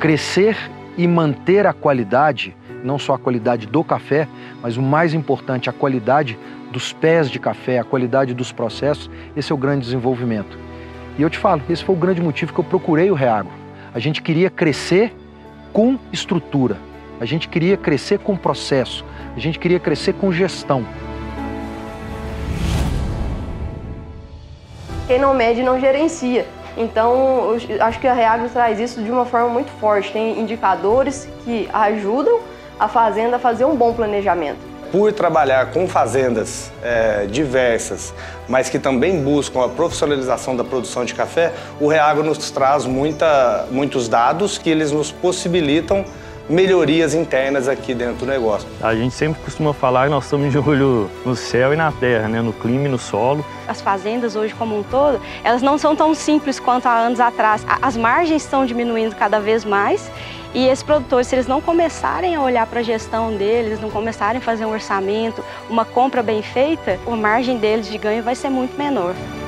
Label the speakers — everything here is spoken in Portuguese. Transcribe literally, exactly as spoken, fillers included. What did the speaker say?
Speaker 1: crescer e manter a qualidade, não só a qualidade do café, mas o mais importante, a qualidade dos pés de café, a qualidade dos processos, esse é o grande desenvolvimento. E eu te falo, esse foi o grande motivo que eu procurei o Reagro. A gente queria crescer com estrutura, a gente queria crescer com processo, a gente queria crescer com gestão.
Speaker 2: Quem não mede não gerencia. Então, eu acho que a Reagro traz isso de uma forma muito forte. Tem indicadores que ajudam a fazenda a fazer um bom planejamento.
Speaker 3: Por trabalhar com fazendas é, diversas, mas que também buscam a profissionalização da produção de café, o Reagro nos traz muita, muitos dados que eles nos possibilitam melhorias internas aqui dentro do negócio.
Speaker 4: A gente sempre costuma falar que nós estamos de olho no céu e na terra, né? No clima e no solo.
Speaker 5: As fazendas hoje como um todo, elas não são tão simples quanto há anos atrás. As margens estão diminuindo cada vez mais e esses produtores, se eles não começarem a olhar para a gestão deles, não começarem a fazer um orçamento, uma compra bem feita, a margem deles de ganho vai ser muito menor.